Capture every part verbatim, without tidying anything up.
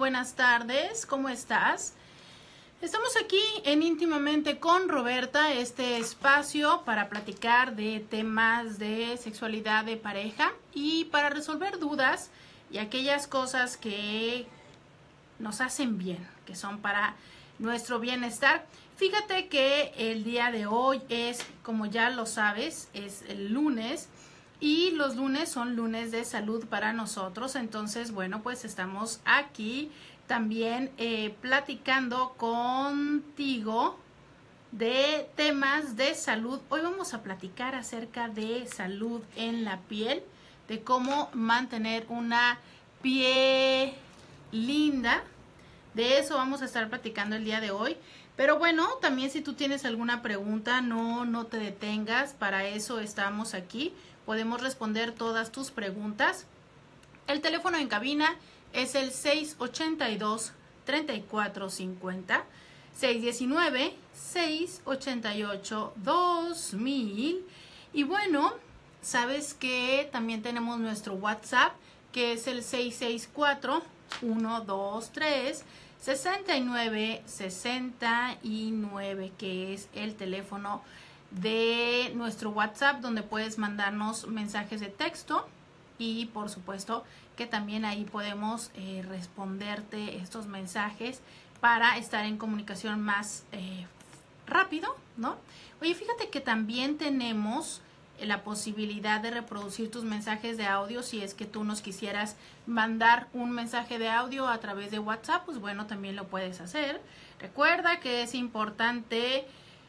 buenas tardes, ¿cómo estás? Estamos aquí en Íntimamente con Roberta, este espacio para platicar de temas de sexualidad de pareja y para resolver dudas y aquellas cosas que nos hacen bien, que son para nuestro bienestar. Fíjate que el día de hoy es, como ya lo sabes, es el lunes. Y los lunes son lunes de salud para nosotros, entonces, bueno, pues estamos aquí también eh, platicando contigo de temas de salud. Hoy vamos a platicar acerca de salud en la piel, de cómo mantener una piel linda. De eso vamos a estar platicando el día de hoy. Pero bueno, también si tú tienes alguna pregunta, no, no te detengas, para eso estamos aquí. Podemos responder todas tus preguntas. El teléfono en cabina es el seis ochenta y dos, treinta y cuatro cincuenta, seis diecinueve, seis ochenta y ocho, dos mil. Y bueno, sabes que también tenemos nuestro WhatsApp, que es el seis seis cuatro, uno dos tres, seis nueve seis nueve, que es el teléfono de nuestro WhatsApp, donde puedes mandarnos mensajes de texto y por supuesto que también ahí podemos eh, responderte estos mensajes para estar en comunicación más eh, rápido, ¿no? Oye, fíjate que también tenemos la posibilidad de reproducir tus mensajes de audio. Si es que tú nos quisieras mandar un mensaje de audio a través de WhatsApp, pues bueno, también lo puedes hacer. Recuerda que es importante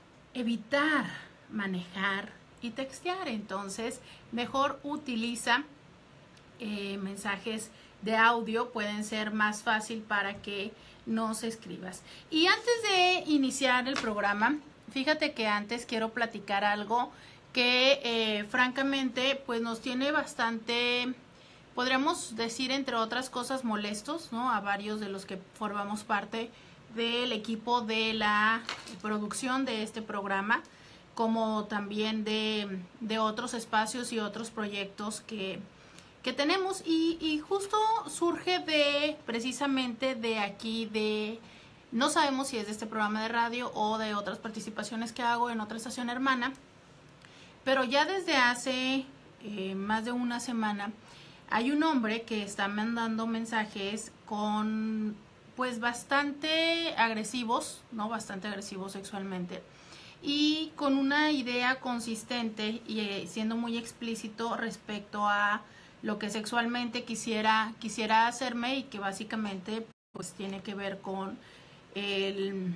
evitar manejar y textear, entonces mejor utiliza eh, mensajes de audio, pueden ser más fácil para que nos escribas. Y antes de iniciar el programa, fíjate que antes quiero platicar algo que eh, francamente pues nos tiene bastante, podríamos decir entre otras cosas, molestos, ¿no? A varios de los que formamos parte del equipo de la producción de este programa, como también de, de otros espacios y otros proyectos que, que tenemos. Y, y justo surge de, precisamente de aquí, de, no sabemos si es de este programa de radio o de otras participaciones que hago en otra estación hermana, pero ya desde hace eh, más de una semana hay un hombre que está mandando mensajes con, pues, bastante agresivos, ¿no? Bastante agresivos sexualmente, y con una idea consistente y eh, siendo muy explícito respecto a lo que sexualmente quisiera, quisiera hacerme, y que básicamente pues tiene que ver con el,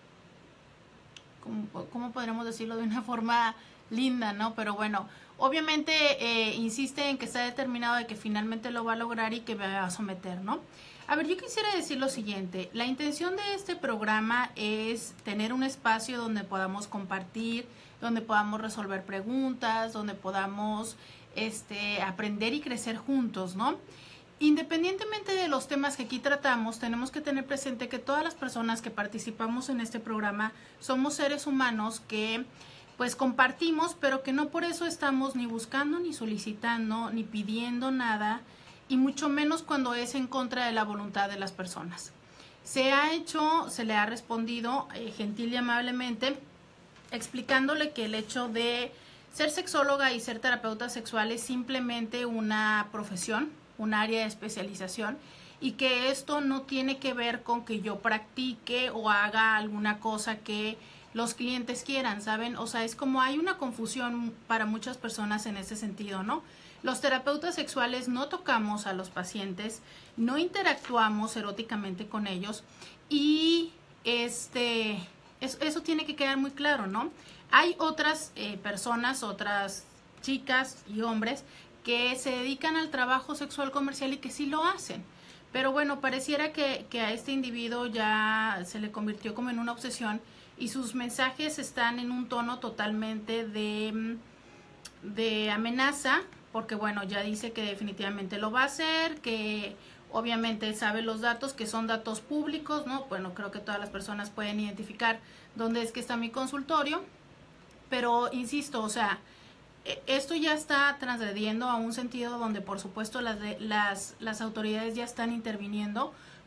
¿cómo, cómo podríamos decirlo de una forma linda, ¿no? Pero bueno, obviamente eh, insiste en que está determinado de que finalmente lo va a lograr y que me va a someter, ¿no? A ver, yo quisiera decir lo siguiente. La intención de este programa es tener un espacio donde podamos compartir, donde podamos resolver preguntas, donde podamos este, aprender y crecer juntos, ¿no? Independientemente de los temas que aquí tratamos, tenemos que tener presente que todas las personas que participamos en este programa somos seres humanos que pues compartimos, pero que no por eso estamos ni buscando, ni solicitando, ni pidiendo nada, y mucho menos cuando es en contra de la voluntad de las personas. Se ha hecho, se le ha respondido eh, gentil y amablemente, explicándole que el hecho de ser sexóloga y ser terapeuta sexual es simplemente una profesión, un área de especialización, y que esto no tiene que ver con que yo practique o haga alguna cosa que los clientes quieran, ¿saben? O sea, es como hay una confusión para muchas personas en ese sentido, ¿no? Los terapeutas sexuales no tocamos a los pacientes, no interactuamos eróticamente con ellos, y este, eso, eso tiene que quedar muy claro, ¿no? Hay otras eh, personas, otras chicas y hombres que se dedican al trabajo sexual comercial y que sí lo hacen. Pero bueno, pareciera que, que a este individuo ya se le convirtió como en una obsesión, y sus mensajes están en un tono totalmente de, de amenaza, porque bueno, ya dice que definitivamente lo va a hacer, que obviamente sabe los datos, que son datos públicos, ¿no? Bueno, creo que todas las personas pueden identificar dónde es que está mi consultorio, pero insisto, o sea, esto ya está transgrediendo a un sentido donde por supuesto las, las, las autoridades ya están interviniendo,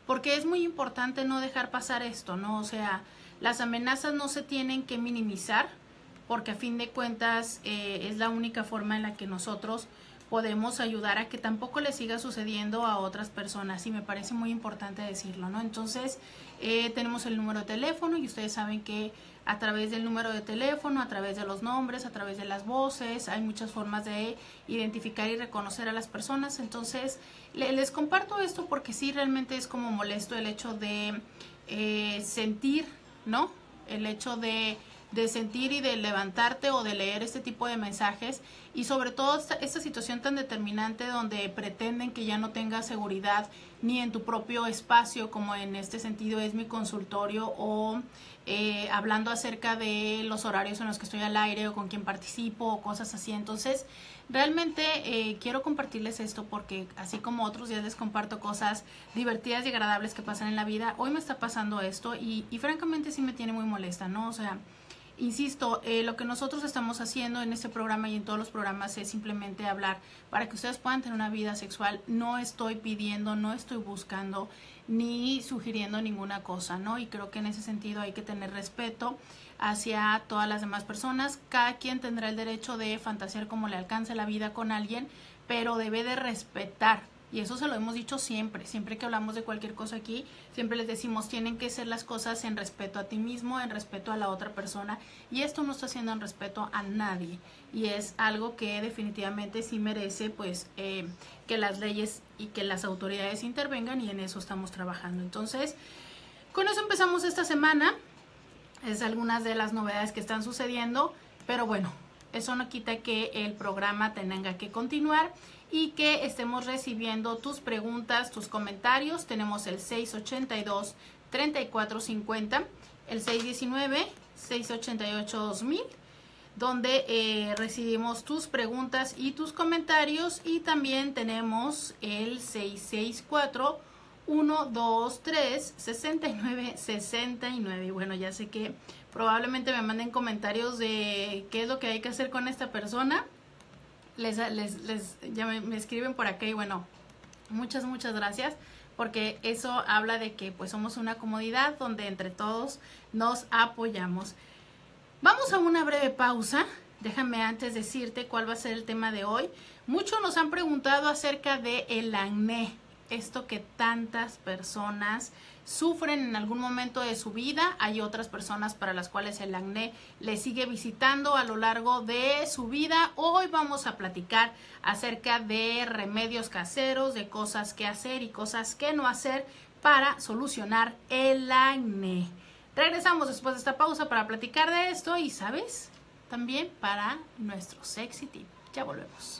porque es muy importante no dejar pasar esto, ¿no? O sea, las amenazas no se tienen que minimizar, porque a fin de cuentas eh, es la única forma en la que nosotros podemos ayudar a que tampoco le siga sucediendo a otras personas, y me parece muy importante decirlo, ¿no? Entonces, eh, tenemos el número de teléfono, y ustedes saben que a través del número de teléfono, a través de los nombres, a través de las voces, hay muchas formas de identificar y reconocer a las personas. Entonces, le, les comparto esto porque sí, realmente es como molesto el hecho de eh, sentir, ¿no? El hecho de de sentir y de levantarte o de leer este tipo de mensajes, y sobre todo esta, esta situación tan determinante donde pretenden que ya no tengas seguridad ni en tu propio espacio, como en este sentido es mi consultorio, o eh, hablando acerca de los horarios en los que estoy al aire o con quién participo o cosas así. Entonces realmente eh, quiero compartirles esto porque así como otros días les comparto cosas divertidas y agradables que pasan en la vida, hoy me está pasando esto y, y francamente sí me tiene muy molesta, ¿no? O sea, insisto, eh, lo que nosotros estamos haciendo en este programa y en todos los programas es simplemente hablar para que ustedes puedan tener una vida sexual. No estoy pidiendo, no estoy buscando ni sugiriendo ninguna cosa, ¿no? Y creo que en ese sentido hay que tener respeto hacia todas las demás personas. Cada quien tendrá el derecho de fantasear como le alcance la vida con alguien, pero debe de respetar. Y eso se lo hemos dicho siempre, siempre que hablamos de cualquier cosa aquí, siempre les decimos, tienen que ser las cosas en respeto a ti mismo, en respeto a la otra persona, y esto no está haciendo en respeto a nadie, y es algo que definitivamente sí merece, pues, eh, que las leyes y que las autoridades intervengan, y en eso estamos trabajando. Entonces, con eso empezamos esta semana, es algunas de las novedades que están sucediendo, pero bueno, eso no quita que el programa tenga que continuar y que estemos recibiendo tus preguntas, tus comentarios. Tenemos el seis ochenta y dos, treinta y cuatro cincuenta, el seis diecinueve, seis ochenta y ocho, dos mil, donde eh, recibimos tus preguntas y tus comentarios, y también tenemos el seis seis cuatro, uno dos tres, seis nueve seis nueve. Y bueno, ya sé que probablemente me manden comentarios de qué es lo que hay que hacer con esta persona. Les, les, les, ya me, me escriben por acá, y bueno, muchas, muchas gracias, porque eso habla de que pues somos una comunidad donde entre todos nos apoyamos. Vamos a una breve pausa. Déjame antes decirte cuál va a ser el tema de hoy. Muchos nos han preguntado acerca de el acné, esto que tantas personas sufren en algún momento de su vida. Hay otras personas para las cuales el acné les sigue visitando a lo largo de su vida. Hoy vamos a platicar acerca de remedios caseros, de cosas que hacer y cosas que no hacer para solucionar el acné. Regresamos después de esta pausa para platicar de esto y, ¿sabes? También para nuestro sexy tip. Ya volvemos.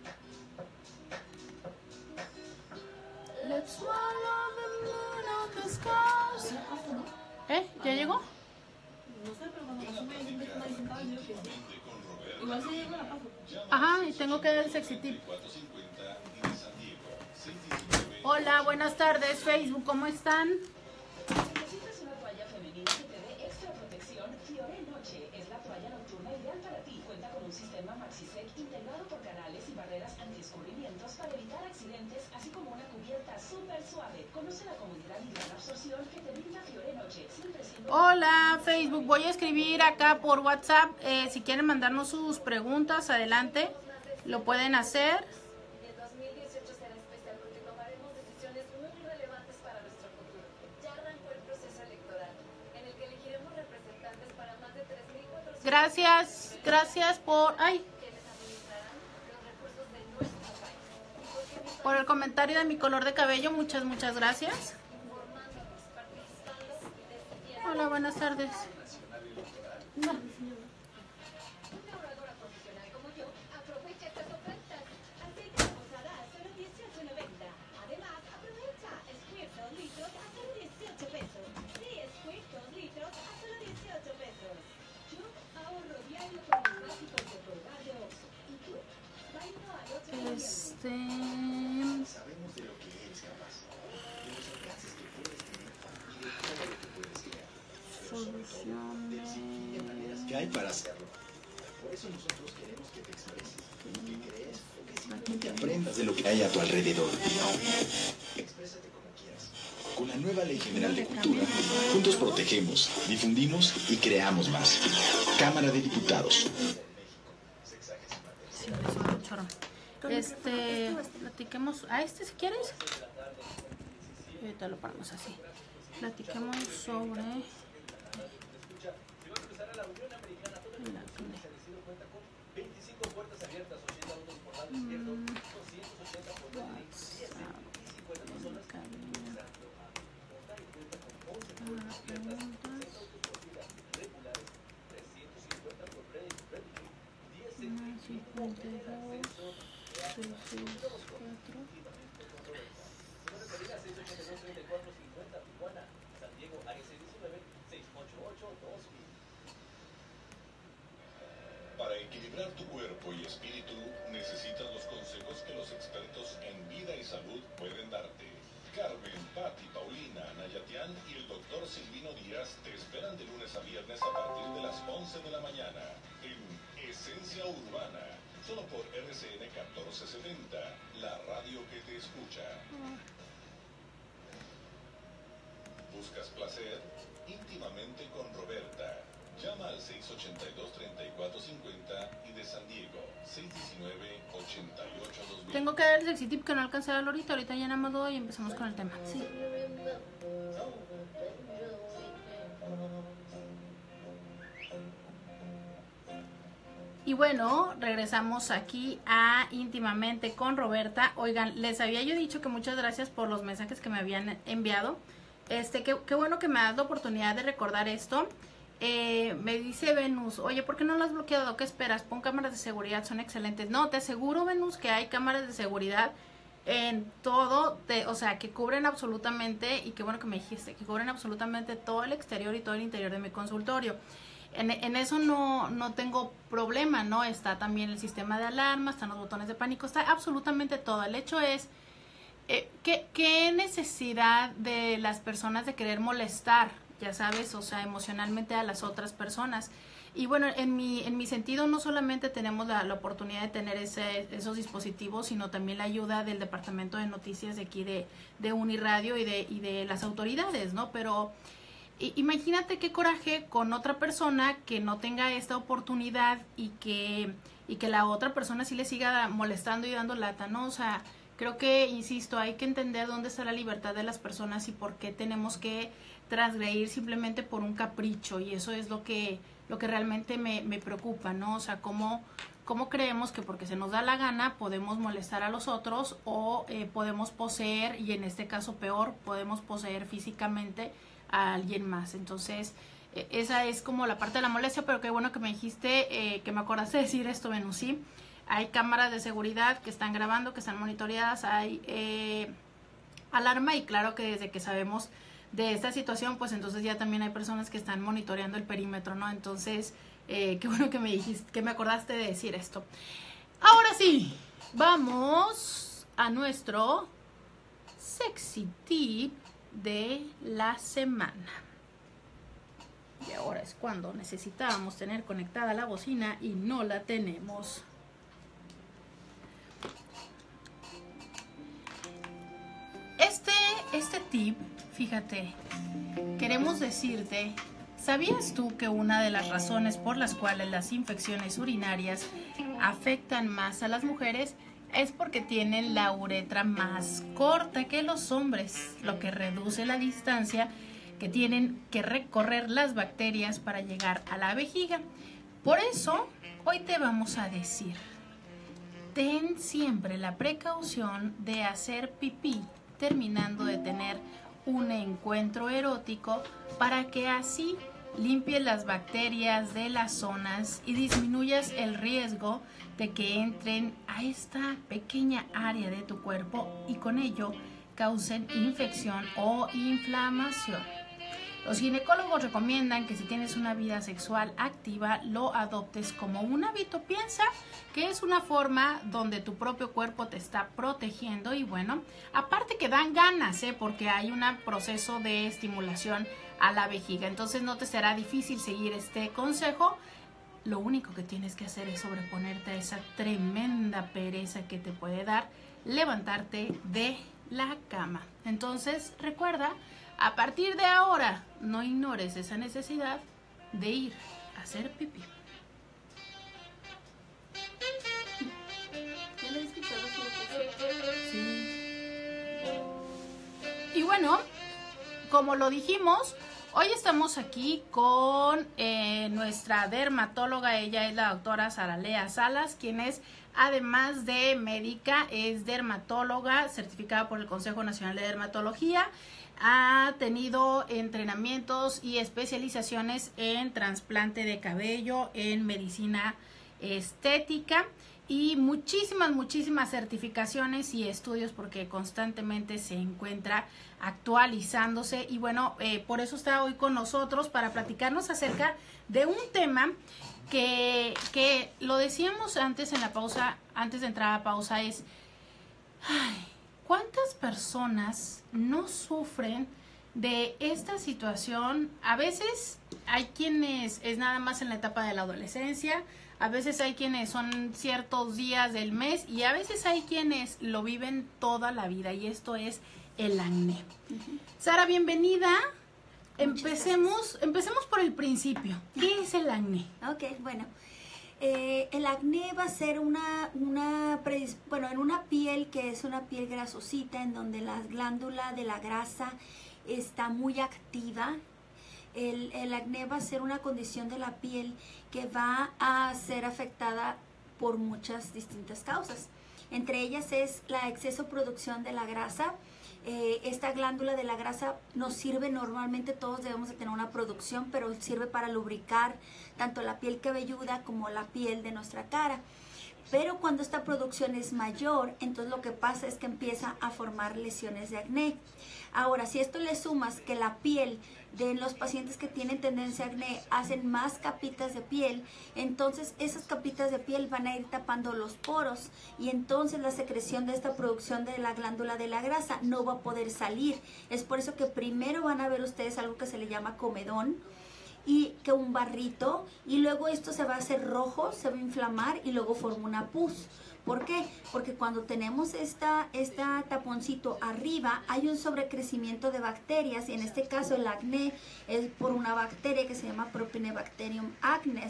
Let's swallow the moon on the scars. ¿Eh? ¿Ya llegó? No sé, pero cuando me sube siempre está sentado y yo que sí. Igual si llego la paso. Ajá, y tengo que dar el sexy tip. Hola, buenas tardes, Facebook, ¿cómo están? ¿Necesitas una toalla femenina que te dé extra protección? Fiore Noche es la toalla nocturna ideal para ti. Cuenta con un sistema MaxiSec integrado por canales y barreras antiescurrimientos para evitar accidentes, así como una cubierta súper suave. Conoce la comodidad y gran absorción que te brinda Fiore Noche. Siempre siendo... Hola, Facebook, voy a escribir acá por WhatsApp. Eh, si quieren mandarnos sus preguntas, adelante, lo pueden hacer. El dos mil dieciocho será especial porque tomaremos decisiones muy relevantes para nuestro futuro. Ya arrancó el proceso electoral, en el que elegiremos representantes para más de tres mil cuatrocientos Gracias, gracias por... ¡Ay! que les administrarán los recursos de nuestro país. Y porque mi país, Por el comentario de mi color de cabello, muchas, muchas gracias. informándonos, participando y decidiendo. Hola, buenas tardes. No. Una oradora profesional como yo aprovecha estas ofertas. Aceite de posada a solo dieciocho noventa. Además, aprovecha Squirt dos litros a solo dieciocho pesos. Sí, Squirt dos litros a solo dieciocho pesos. Yo ahorro diario con los básicos de probar de Oxxo. ¿Y tú? Va a ir al otro día. Este... Sabemos de lo que eres capaz, de los alcances que puedes tener y de todo lo que puedes crear. Soluciones... De maneras que hay para hacerlo. Por eso nosotros queremos que te expreses, que crees, que simplemente aprendas de lo que hay a tu alrededor. Exprésate como quieras. Con la nueva Ley General de Cultura, juntos protegemos, difundimos y creamos más. Cámara de Diputados. Sí, es un chorro. Este, platiquemos a este si quieres. Y ahorita lo paramos así. Platiquemos sobre Para equilibrar tu cuerpo y espíritu, necesitas los consejos que los expertos en vida y salud pueden darte. Carmen, Patti, Paulina, Nayatian y el doctor Silvino Díaz te esperan de lunes a viernes a partir de las once de la mañana en Esencia Urbana, solo por R C N catorce setenta, la radio que te escucha. ¿Buscas placer? Íntimamente con Roberta. Llama al seis ochenta y dos, treinta y cuatro cincuenta y de San Diego, seis diecinueve, ochenta y ocho, dos mil. Tengo que dar el sexy tip que no alcancé a darlo ahorita. Ahorita ya nada más doy y empezamos con el tema. Sí. Y bueno, regresamos aquí a Íntimamente con Roberta. Oigan, les había yo dicho que muchas gracias por los mensajes que me habían enviado. Este, qué, qué bueno que me das la oportunidad de recordar esto. Eh, me dice Venus, oye, ¿por qué no lo has bloqueado? ¿Qué esperas? Pon cámaras de seguridad, son excelentes. No, te aseguro, Venus, que hay cámaras de seguridad en todo, te, o sea, que cubren absolutamente, y qué bueno que me dijiste, que cubren absolutamente todo el exterior y todo el interior de mi consultorio. En, en eso no, no tengo problema, ¿no? Está también el sistema de alarma, están los botones de pánico, está absolutamente todo. El hecho es, eh, ¿qué, qué necesidad de las personas de querer molestar? Ya sabes, o sea, emocionalmente a las otras personas. Y bueno, en mi, en mi sentido no solamente tenemos la, la oportunidad de tener ese, esos dispositivos, sino también la ayuda del Departamento de Noticias de aquí de, de Uniradio y de, y de las autoridades, ¿no? Pero i, imagínate qué coraje con otra persona que no tenga esta oportunidad y que, y que la otra persona sí le siga molestando y dando lata, ¿no? O sea, creo que, insisto, hay que entender dónde está la libertad de las personas y por qué tenemos que transgredir simplemente por un capricho, y eso es lo que lo que realmente me, me preocupa, ¿no? O sea, cómo, cómo creemos que porque se nos da la gana podemos molestar a los otros o eh, podemos poseer, y en este caso peor, podemos poseer físicamente a alguien más. Entonces, eh, esa es como la parte de la molestia, pero qué bueno que me dijiste, eh, que me acordaste de decir esto, Venus, ¿sí? Hay cámaras de seguridad que están grabando, que están monitoreadas, hay eh, alarma, y claro que desde que sabemos de esta situación, pues entonces ya también hay personas que están monitoreando el perímetro, ¿no? Entonces, eh, qué bueno que me dijiste, que me acordaste de decir esto. Ahora sí, vamos a nuestro sexy tip de la semana. Y ahora es cuando necesitábamos tener conectada la bocina y no la tenemos. Este, este tip, fíjate, queremos decirte, ¿sabías tú que una de las razones por las cuales las infecciones urinarias afectan más a las mujeres es porque tienen la uretra más corta que los hombres, lo que reduce la distancia que tienen que recorrer las bacterias para llegar a la vejiga? Por eso, hoy te vamos a decir, ten siempre la precaución de hacer pipí terminando de tener un encuentro erótico, para que así limpies las bacterias de las zonas y disminuyas el riesgo de que entren a esta pequeña área de tu cuerpo y con ello causen infección o inflamación. Los ginecólogos recomiendan que si tienes una vida sexual activa, lo adoptes como un hábito. Piensa que es una forma donde tu propio cuerpo te está protegiendo, y bueno, aparte que dan ganas, ¿eh? Porque hay un proceso de estimulación a la vejiga. Entonces no te será difícil seguir este consejo. Lo único que tienes que hacer es sobreponerte a esa tremenda pereza que te puede dar levantarte de la cama. Entonces, recuerda, a partir de ahora, no ignores esa necesidad de ir a hacer pipí. ¿Ya le he escuchado? Sí. Y bueno, como lo dijimos, hoy estamos aquí con eh, nuestra dermatóloga. Ella es la doctora Saralea Salas, quien es, además de médica, es dermatóloga certificada por el Consejo Nacional de Dermatología. Ha tenido entrenamientos y especializaciones en trasplante de cabello, en medicina estética y muchísimas, muchísimas certificaciones y estudios, porque constantemente se encuentra actualizándose. Y bueno, eh, por eso está hoy con nosotros para platicarnos acerca de un tema que, que lo decíamos antes en la pausa, antes de entrar a pausa, es ay, ¿cuántas personas no sufren de esta situación? A veces hay quienes es nada más en la etapa de la adolescencia, a veces hay quienes son ciertos días del mes y a veces hay quienes lo viven toda la vida, y esto es el acné. Uh-huh. Sara, bienvenida. Empecemos, empecemos por el principio. ¿Qué es el acné? Ok, bueno. Eh, el acné va a ser una, una predis- bueno, en una piel que es una piel grasosita, en donde la glándula de la grasa está muy activa. El, el acné va a ser una condición de la piel que va a ser afectada por muchas distintas causas. Entre ellas es la exceso de producción de la grasa. Eh, esta glándula de la grasa nos sirve normalmente, todos debemos de tener una producción, pero sirve para lubricar tanto la piel cabelluda como la piel de nuestra cara. Pero cuando esta producción es mayor, entonces lo que pasa es que empieza a formar lesiones de acné. Ahora, si esto le sumas que la piel de los pacientes que tienen tendencia a acné hacen más capitas de piel, entonces esas capitas de piel van a ir tapando los poros, y entonces la secreción de esta producción de la glándula de la grasa no va a poder salir. Es por eso que primero van a ver ustedes algo que se le llama comedón, y que un barrito, y luego esto se va a hacer rojo, se va a inflamar y luego forma una pus. ¿Por qué? Porque cuando tenemos esta, esta taponcito arriba, hay un sobrecrecimiento de bacterias, y en este caso el acné es por una bacteria que se llama Propionibacterium acnes.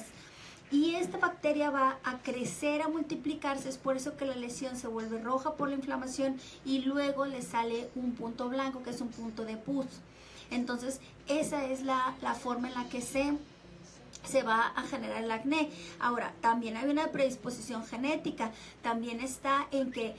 Y esta bacteria va a crecer, a multiplicarse, es por eso que la lesión se vuelve roja por la inflamación y luego le sale un punto blanco, que es un punto de pus. Entonces, esa es la, la forma en la que se, se va a generar el acné. Ahora, también hay una predisposición genética. También está en que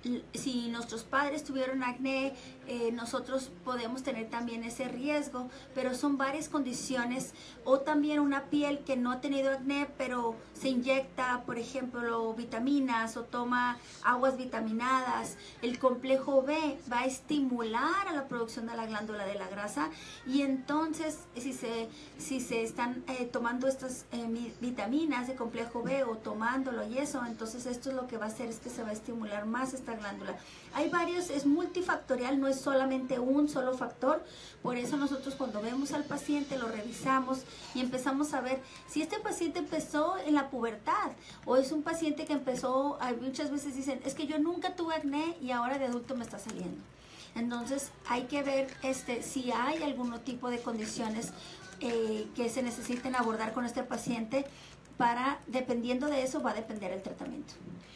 si nuestros padres tuvieron acné, eh, nosotros podemos tener también ese riesgo, pero son varias condiciones. O también una piel que no ha tenido acné, pero se inyecta, por ejemplo, vitaminas o toma aguas vitaminadas. El complejo B va a estimular a la producción de la glándula de la grasa, y entonces si se, si se están eh, tomando estas eh, vitaminas de complejo B o tomándolo y eso, entonces esto es lo que va a hacer, es que se va a estimular más esta glándula. Hay varios, es multifactorial, no es solamente un solo factor. Por eso nosotros cuando vemos al paciente lo revisamos y empezamos a ver si este paciente empezó en la pubertad o es un paciente que empezó, muchas veces dicen, es que yo nunca tuve acné y ahora de adulto me está saliendo. Entonces hay que ver este, si hay algún tipo de condiciones eh, que se necesiten abordar con este paciente, para, dependiendo de eso va a depender el tratamiento.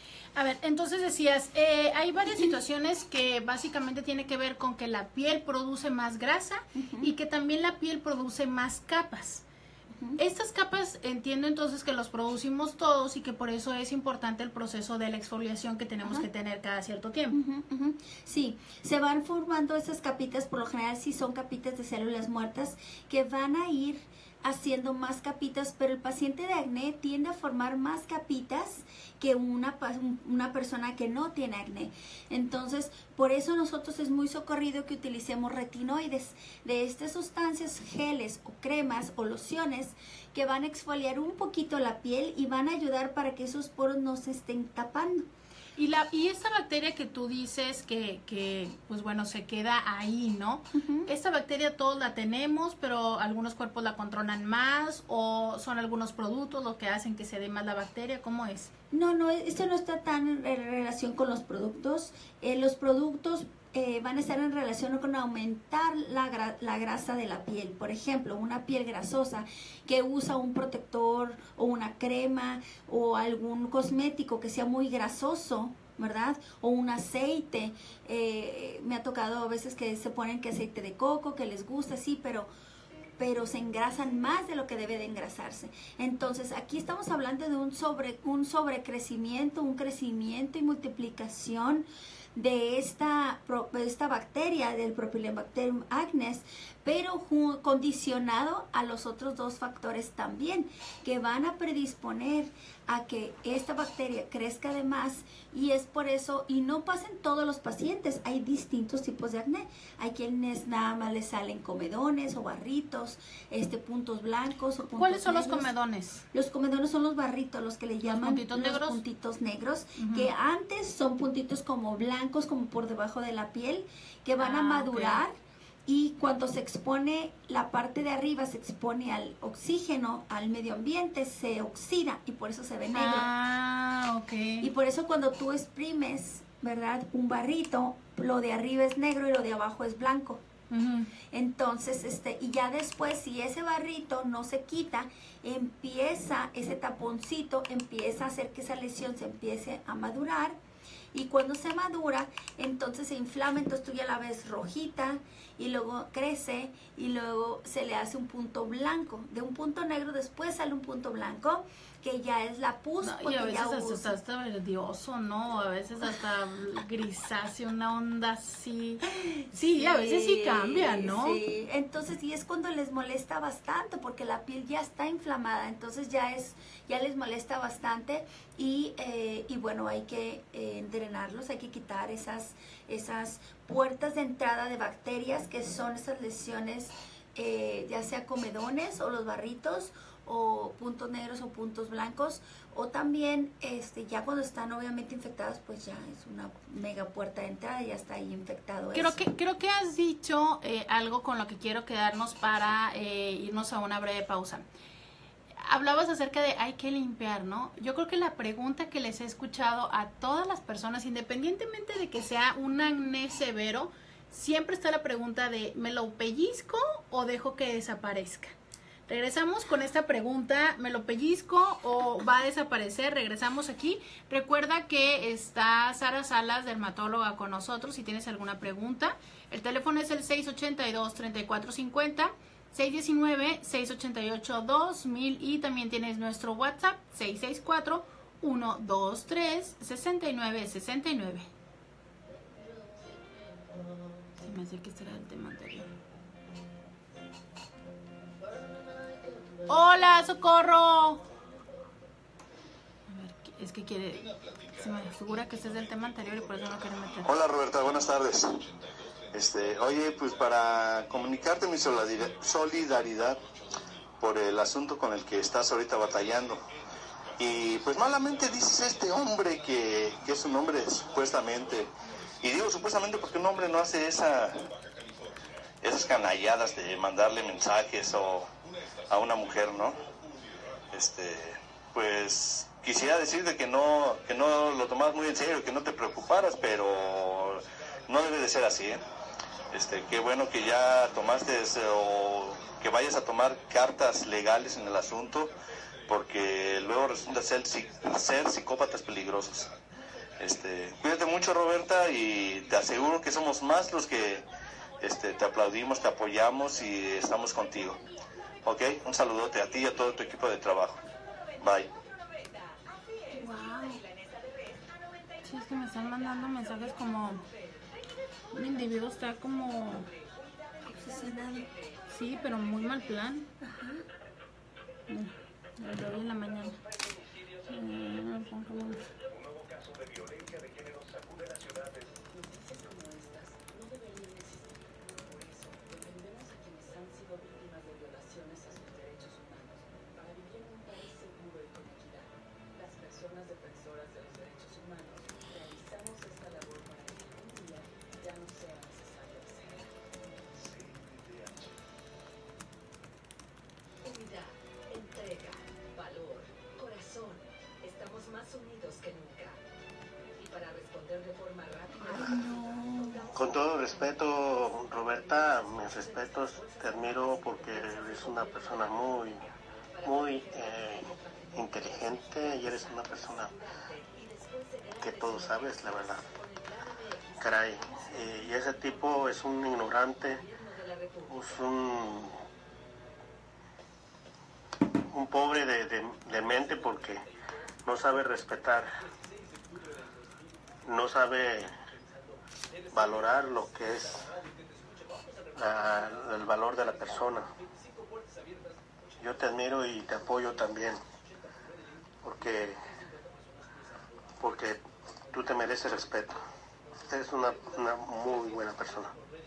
A ver, entonces decías, eh, hay varias situaciones que básicamente tiene que ver con que la piel produce más grasa uh-huh. y que también la piel produce más capas. Uh-huh. Estas capas entiendo entonces que los producimos todos y que por eso es importante el proceso de la exfoliación que tenemos uh-huh. que tener cada cierto tiempo. Uh-huh, uh-huh. Sí, se van formando esas capitas, por lo general sí son capitas de células muertas que van a ir haciendo más capitas, pero el paciente de acné tiende a formar más capitas que una, una persona que no tiene acné. Entonces, por eso nosotros es muy socorrido que utilicemos retinoides, de estas sustancias, geles o cremas o lociones que van a exfoliar un poquito la piel y van a ayudar para que esos poros no se estén tapando. Y, la, y esta bacteria que tú dices que, que, pues bueno, se queda ahí, ¿no? Uh-huh. Esta bacteria todos la tenemos, pero algunos cuerpos la controlan más, o son algunos productos los que hacen que se dé más la bacteria. ¿Cómo es? No, no, esto no está tan en relación con los productos. Eh, los productos eh, van a estar en relación con aumentar la, gra la grasa de la piel. Por ejemplo, una piel grasosa que usa un protector o una crema o algún cosmético que sea muy grasoso, ¿verdad? O un aceite. Eh, me ha tocado a veces que se ponen que aceite de coco, que les gusta, sí, pero... pero se engrasan más de lo que debe de engrasarse. Entonces, aquí estamos hablando de un, sobre, un sobrecrecimiento, un crecimiento y multiplicación de esta, de esta bacteria, del Propylobacterium acnes, pero condicionado a los otros dos factores también, que van a predisponer a que esta bacteria crezca de más, y es por eso, y no pasa en todos los pacientes, hay distintos tipos de acné. Hay quienes nada más les salen comedones o barritos, este, puntos blancos o puntos ¿Cuáles son negros. los comedones? Los comedones son los barritos, los que le llaman puntitos los negros. puntitos negros, Ujú. que antes son puntitos como blancos, como por debajo de la piel, que van Ah, a madurar. ok. Y cuando se expone, la parte de arriba se expone al oxígeno, al medio ambiente, se oxida y por eso se ve negro. Ah, ok. Y por eso cuando tú exprimes, ¿verdad? Un barrito, lo de arriba es negro y lo de abajo es blanco. Ujú. Entonces, este, y ya después, si ese barrito no se quita, empieza ese taponcito, empieza a hacer que esa lesión se empiece a madurar. Y cuando se madura, entonces se inflama, entonces tú ya la ves rojita y luego crece y luego se le hace un punto blanco. De un punto negro después sale un punto blanco, que ya es la pus. No, y porque a veces ya hasta usa- está hasta verdioso, ¿no? A veces hasta grisáceo, una onda así. Sí, a veces sí cambia, ¿no? Sí, entonces y es cuando les molesta bastante porque la piel ya está inflamada, entonces ya es ya les molesta bastante y, eh, y bueno, hay que eh, drenarlos, hay que quitar esas, esas puertas de entrada de bacterias que son esas lesiones, eh, ya sea comedones o los barritos o puntos negros o puntos blancos, o también este ya cuando están obviamente infectadas, pues ya es una mega puerta de entrada, ya está ahí infectado. Creo eso. que, creo que has dicho eh, algo con lo que quiero quedarnos para eh, irnos a una breve pausa. Hablabas acerca de hay que limpiar, ¿no? Yo creo que la pregunta que les he escuchado a todas las personas, independientemente de que sea un acné severo, siempre está la pregunta de ¿me lo pellizco o dejo que desaparezca? Regresamos con esta pregunta, ¿me lo pellizco o va a desaparecer? Regresamos aquí. Recuerda que está Sara Salas, dermatóloga, con nosotros. Si tienes alguna pregunta, el teléfono es el seis ochenta y dos, treinta y cuatro cincuenta, seis diecinueve, seis ochenta y ocho, dos mil, y también tienes nuestro WhatsApp seis seis cuatro, uno dos tres, seis nueve seis nueve. Se me hace que será el tema anterior. Hola, Socorro. A ver, es que quiere, se me figura que este es del tema anterior y por eso no quiere meter. Hola Roberta, buenas tardes. Este, oye, pues para comunicarte mi solidar- solidaridad por el asunto con el que estás ahorita batallando. Y pues malamente dices este hombre que, que es un hombre supuestamente, y digo supuestamente porque un hombre no hace esa, esas canalladas de mandarle mensajes o a una mujer, ¿no? Este, pues quisiera decirte que no, que no lo tomas muy en serio, que no te preocuparas, pero no debe de ser así, ¿eh? Este, qué bueno que ya tomaste ese, o que vayas a tomar cartas legales en el asunto, porque luego resulta ser, ser psicópatas peligrosos. Este, cuídate mucho, Roberta, y te aseguro que somos más los que este, te aplaudimos, te apoyamos y estamos contigo. Ok, un saludote a ti y a todo tu equipo de trabajo. Bye. Wow. Sí, es que me están mandando mensajes como un individuo está como Obsesionado. sí, pero muy mal plan. Mira, lo de hoy en la mañana. Eh, no, como- como- Unidad, entrega, valor, corazón. Estamos más unidos que nunca. Y para responder de forma rápida, contamos Con todo respeto, Roberta, mis respetos, te admiro porque eres una persona muy, muy eh, inteligente y eres una persona que todo sabes, la verdad. Caray, eh, y ese tipo es un ignorante, es un, un pobre de, de, de mente porque no sabe respetar, no sabe valorar lo que es la, el valor de la persona. Yo te admiro y te apoyo también porque porque tú te mereces respeto. Eres una, una muy buena persona.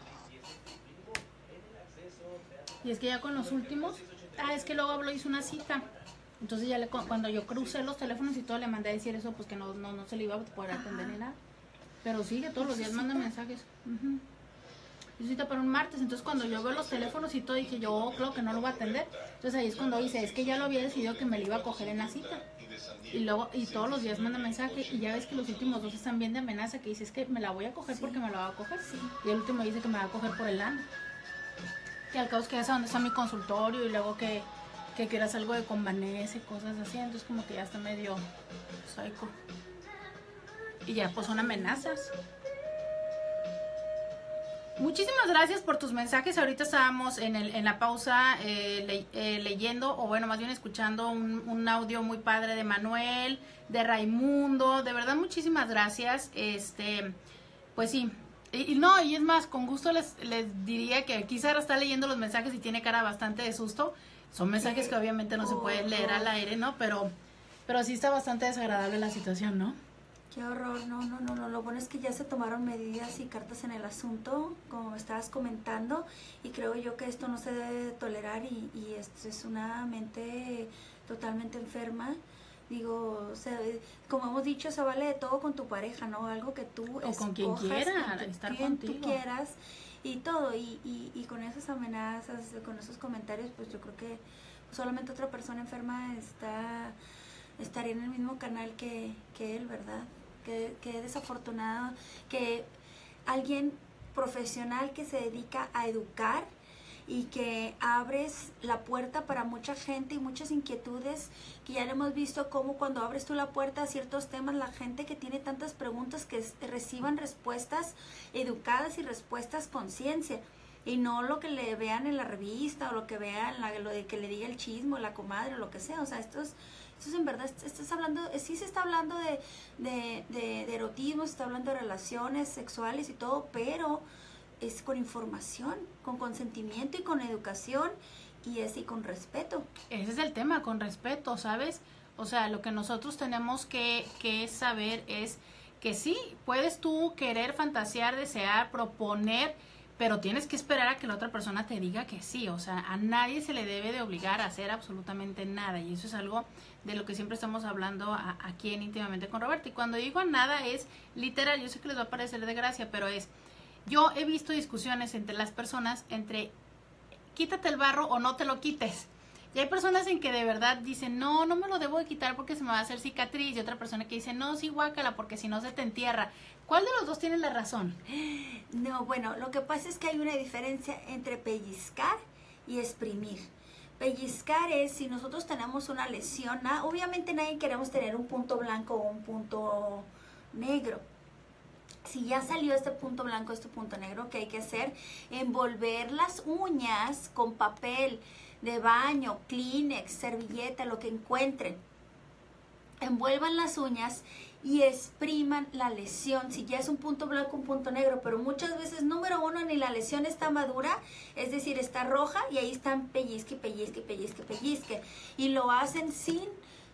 Y es que ya con los últimos, ah, es que luego habló, hizo una cita. Entonces ya le, cuando yo crucé los teléfonos y todo, le mandé a decir eso, pues que no, no, no se le iba a poder atender ni nada. Pero sigue, todos los días manda mensajes. Uh-huh. Yo cita para un martes, entonces cuando yo veo los teléfonos y todo, dije yo, oh, creo que no lo voy a atender. Entonces ahí es cuando dice, es que ya lo había decidido que me lo iba a coger en la cita. Y luego, y todos los días manda mensaje, y ya ves que los últimos dos están bien de amenaza, que dice, es que me la voy a coger, sí, porque me la va a coger. Sí. Y el último dice que me va a coger por el ano. Que al cabo que es a donde está mi consultorio, y luego que, que quieras algo de Convanese y cosas así, entonces como que ya está medio psycho. Y ya pues son amenazas. Muchísimas gracias por tus mensajes. Ahorita estábamos en, el, en la pausa eh, le, eh, leyendo, o bueno, más bien escuchando un, un audio muy padre de Manuel, de Raimundo. De verdad, muchísimas gracias. Este, pues sí. Y, y no, y es más, con gusto les, les diría que aquí Sara está leyendo los mensajes y tiene cara bastante de susto. Son mensajes que obviamente no se pueden leer al aire, ¿no? Pero, pero sí está bastante desagradable la situación, ¿no? Qué horror, no, no, no, no, lo bueno es que ya se tomaron medidas y cartas en el asunto, como me estabas comentando, y creo yo que esto no se debe tolerar y, y esto es una mente totalmente enferma. Digo, o sea, como hemos dicho, se vale de todo con tu pareja, ¿no? Algo que tú o con quien quiera, con estar quien contigo. tú quieras y todo, y, y, y con esas amenazas, con esos comentarios, pues yo creo que solamente otra persona enferma está estaría en el mismo canal que, que él, ¿verdad? Que, que desafortunado que alguien profesional que se dedica a educar y que abres la puerta para mucha gente y muchas inquietudes, que ya lo hemos visto como cuando abres tú la puerta a ciertos temas, la gente que tiene tantas preguntas que reciban respuestas educadas y respuestas con ciencia, y no lo que le vean en la revista o lo que vean, la, lo de que le diga el chismo, la comadre o lo que sea. O sea, esto es, esto es en verdad, estás hablando, sí se está hablando de, de, de, de erotismo, se está hablando de relaciones sexuales y todo, pero es con información, con consentimiento y con educación, y es y con respeto. Ese es el tema, con respeto, ¿sabes? O sea, lo que nosotros tenemos que, que saber es que sí, puedes tú querer fantasear, desear, proponer, pero tienes que esperar a que la otra persona te diga que sí. O sea, a nadie se le debe de obligar a hacer absolutamente nada, y eso es algo de lo que siempre estamos hablando a, aquí en Íntimamente con Roberta. Y cuando digo a nada es literal, yo sé que les va a parecer de gracia, pero es, yo he visto discusiones entre las personas entre quítate el barro o no te lo quites. Y hay personas en que de verdad dicen, no, no me lo debo de quitar porque se me va a hacer cicatriz. Y otra persona que dice, no, sí, guácala, porque si no se te entierra. ¿Cuál de los dos tiene la razón? No, bueno, lo que pasa es que hay una diferencia entre pellizcar y exprimir. Pellizcar es si nosotros tenemos una lesión, ¿no? Obviamente nadie queremos tener un punto blanco o un punto negro. Si ya salió este punto blanco, este punto negro, ¿qué hay que hacer? Envolver las uñas con papel de baño, Kleenex, servilleta, lo que encuentren. Envuelvan las uñas y expriman la lesión. Si ya es un punto blanco, un punto negro, pero muchas veces, número uno, ni la lesión está madura, es decir, está roja, y ahí están pellizque, pellizque, pellizque, pellizque, y lo hacen sin